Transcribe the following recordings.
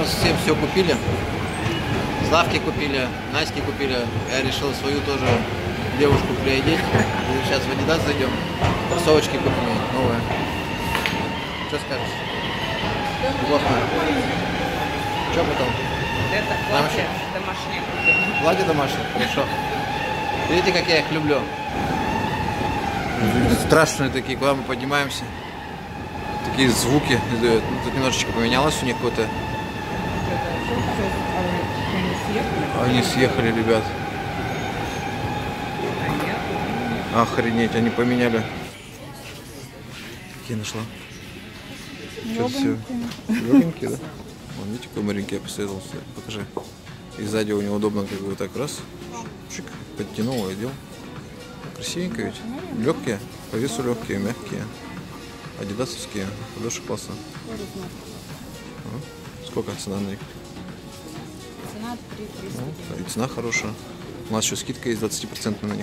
всем все купили. Славки купили, Наськи купили. Я решил свою тоже девушку приодеть. И сейчас в Adidas зайдем. Кроссовочки купим новые. Что скажешь? Плохо. Что потом? Это платье домашнее. Платье домашнее? Хорошо. Видите, как я их люблю? Страшные такие, куда мы поднимаемся. Такие звуки издают. Ну, тут немножечко поменялось у них какое-то. Они съехали, ребят. Охренеть, они поменяли. Какие нашла? Что-то все. Легенькие, да? Вон, видите, какой маленький я посоветовал. Покажи. И сзади у него удобно, как бы так раз. Чик, подтянул и одел. Красивенько ведь. Легкие, по весу легкие, мягкие. Адидасовские. Подошва классно. Сколько цена на них? Цена 300. И цена хорошая. У нас еще скидка есть 20% на них.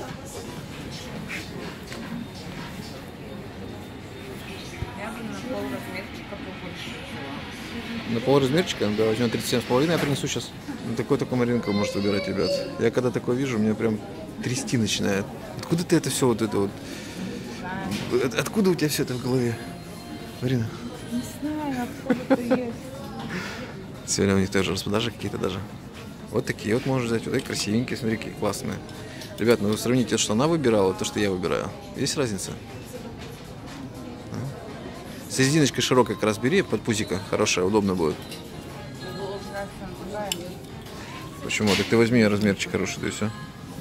Я бы на полразмерчика побольше взяла. На полразмерчика? Да, возьмем 37,5, я принесу сейчас. Такой маринка может выбирать, ребят. Я когда такое вижу, меня прям трясти начинает. Откуда ты это все вот это вот? Откуда у тебя все это в голове, Марина? Не знаю, откуда ты есть. Сегодня у них тоже распродажи какие-то даже. Вот такие вот можно взять. Вот эти красивенькие, смотри, какие классные. Ребят, ну вы сравните то, что она выбирала, то, что я выбираю. Есть разница? С резиночкой широкой как раз бери, под пузико. Хорошая, удобно будет. Почему? Так ты возьми размерчик хороший, да и все.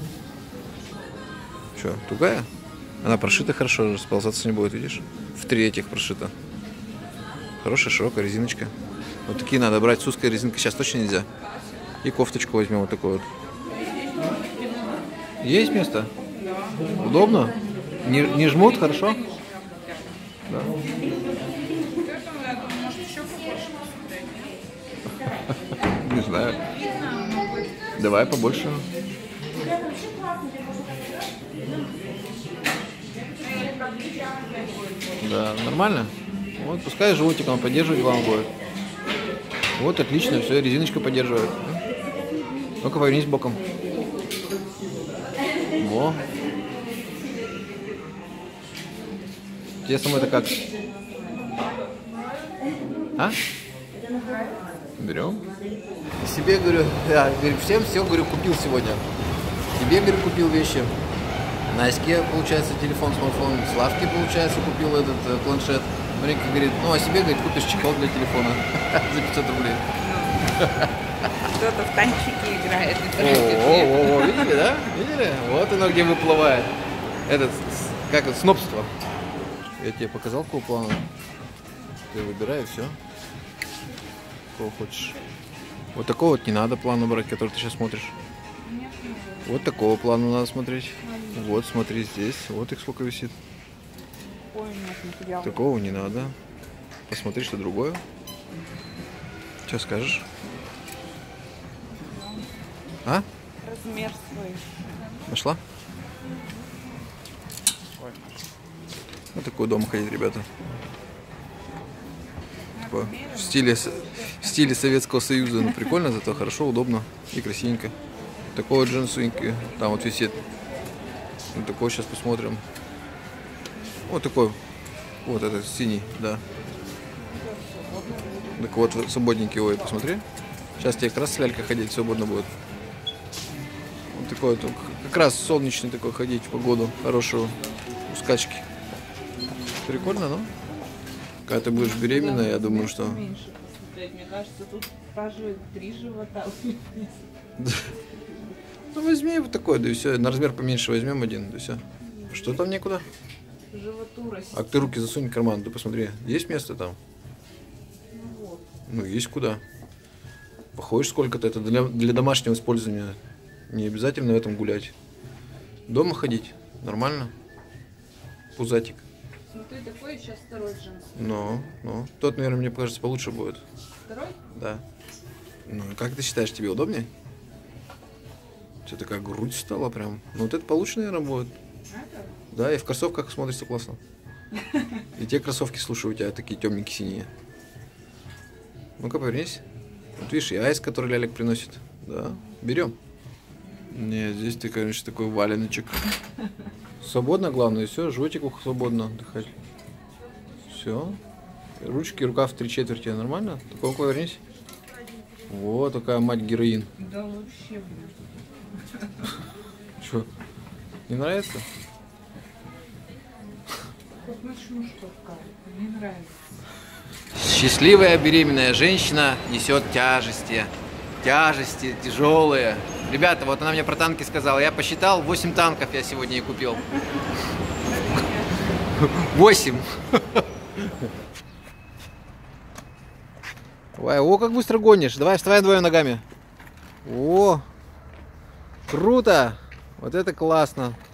Че, тугая? Она прошита хорошо, расползаться не будет, видишь? В 3 этих прошита. Хорошая, широкая резиночка. Вот такие надо брать с узкой резинкой. Сейчас точно нельзя. И кофточку возьмем вот такую вот. Есть место? Удобно? Не жмут, хорошо? Да. Не знаю. Давай побольше. Да, нормально? Вот, пускай животик он поддерживать вам будет. Вот, отлично, все, резиночка поддерживает. Ну-ка, повернись боком. Во. Тебе самой это как? А? Берем. Себе, говорю, да, говорю, всем все, говорю, купил сегодня. Тебе, говорю, купил вещи. Наське, получается, телефон, смартфон. Славке, получается, купил этот планшет. Маринка говорит, ну, а себе, говорит, купишь чехол для телефона за 500 рублей. Кто-то в танчики играет. О, видели, да? Видели? Вот оно где выплывает. Этот, как это, снобство. Я тебе показал, какого плана. Ты выбирай, и все. Какого хочешь. Вот такого вот не надо плана брать, который ты сейчас смотришь. Вот такого плана надо смотреть. Вот, смотри здесь. Вот их сколько висит. Ой, нет, материал. Такого не надо. Посмотри, что другое. Что скажешь? А? Размер свой. Нашла? Вот такой дома ходить, ребята. Такое в стиле Советского Союза. Ну, прикольно, зато хорошо, удобно и красивенько. Такой вот джинсовенький. Там вот висит. Вот такой сейчас посмотрим. Вот такой. Вот этот синий, да. Так вот, свободненький, ой, посмотри. Сейчас тебе как раз с лялькой ходить свободно будет. Вот такой вот, как раз солнечный такой ходить в погоду, хорошую, у скачки. Прикольно, ну? Когда ты будешь беременна, я думаю, что... Мне кажется, тут спрашивают 3 живота. Ну возьми вот такой, да и все. На размер поменьше возьмем один, да и все. Что там некуда? Животура. А ты руки засунь в карман, да посмотри. Есть место там? Ну вот. Ну, есть куда. Походишь сколько-то, это для домашнего использования. Не обязательно в этом гулять. Дома ходить, нормально. Пузатик. Смотри, такой сейчас второй джинс. Ну. Тот, наверное, мне кажется, получше будет. Второй? Да. Ну, как ты считаешь, тебе удобнее? Что такая грудь стала прям. Ну, вот это получше, наверное, будет. Это? Да, и в кроссовках смотрится классно. И те кроссовки, слушай, у тебя такие темненькие синие. Ну-ка, повернись. Вот видишь, и айс, который Лялик приносит. Да, берем. Не, здесь ты, конечно, такой валеночек. Свободно, главное, все, животику свободно отдыхать. Все. Ручки, рукав 3/4, нормально? Такой повернись. Вот такая мать героин. Да вообще, блин. Че, не нравится? Вот ночнушка такая, мне нравится. Счастливая беременная женщина несет тяжести. Тяжести тяжелые. Ребята, вот она мне про танки сказала. Я посчитал, 8 танков я сегодня и купил. 8. Ой, о, как быстро гонишь. Давай, вставай двумя ногами. О, круто. Вот это классно.